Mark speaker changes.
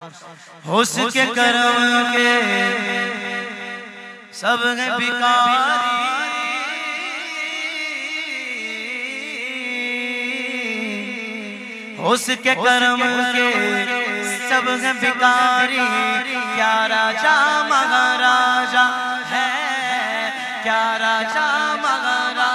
Speaker 1: उसके करम के सब है भिखारी, उसके करम के सब है भिखारी। क्या राजा महाराजा है, क्या राजा महाराजा